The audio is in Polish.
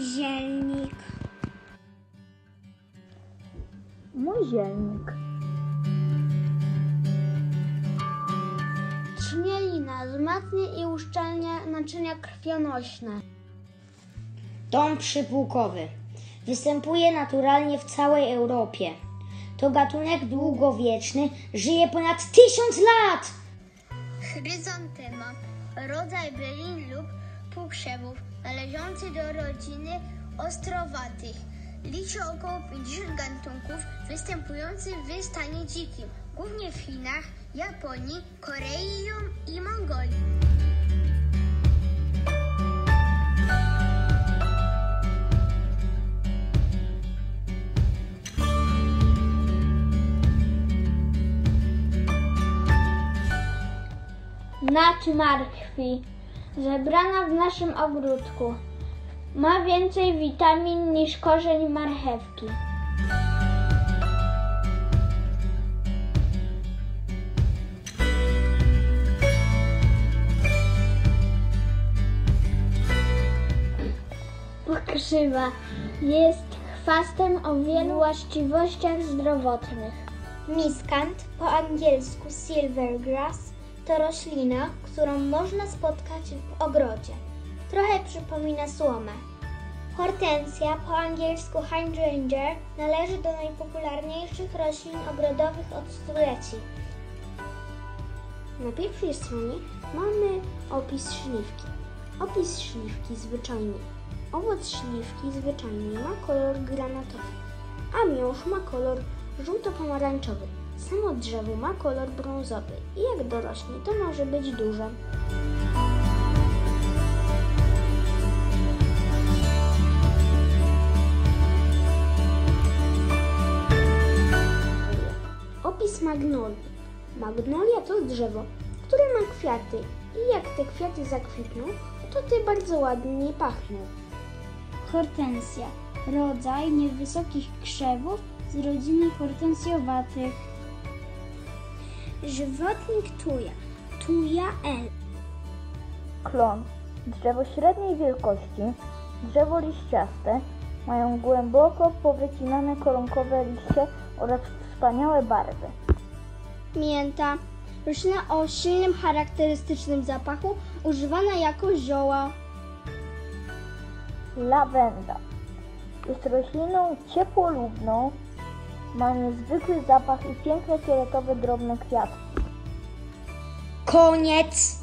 Zielnik. Mój zielnik. Trzmielina wzmacnia i uszczelnia naczynia krwionośne. Dąb przypłukowy. Występuje naturalnie w całej Europie. To gatunek długowieczny, żyje ponad 1000 lat! Chryzantema, rodzaj bylin lub półkrzewów, należący do rodziny ostrowatych. Liczy około 50 gatunków występujących w stanie dzikim, głównie w Chinach, Japonii, Korei i Mongolii. Nacz marchwi, zebrana w naszym ogródku. Ma więcej witamin niż korzeń marchewki. Pokrzywa jest chwastem o wielu właściwościach zdrowotnych. Miskant, po angielsku silvergrass, to roślina, którą można spotkać w ogrodzie. Trochę przypomina słomę. Hortensja, po angielsku hydrangea, należy do najpopularniejszych roślin ogrodowych od stuleci. Na pierwszej stronie mamy opis śliwki. Opis śliwki zwyczajny. Owoc śliwki zwyczajnej ma kolor granatowy, a miąższ ma kolor żółto-pomarańczowy. Samo drzewo ma kolor brązowy i jak dorośnie, to może być duże. Opis magnolii. Magnolia to drzewo, które ma kwiaty i jak te kwiaty zakwitną, to te bardzo ładnie pachną. Hortensja, rodzaj niewysokich krzewów z rodziny hortensjowatych. Żywotnik tuja, tuja L. Klon. Drzewo średniej wielkości, drzewo liściaste, mają głęboko powycinane koronkowe liście oraz wspaniałe barwy. Mięta, roślina o silnym charakterystycznym zapachu, używana jako zioła. Lawenda. Jest rośliną ciepłolubną, ma niezwykły zapach i piękne fioletowe drobne kwiatki. Koniec!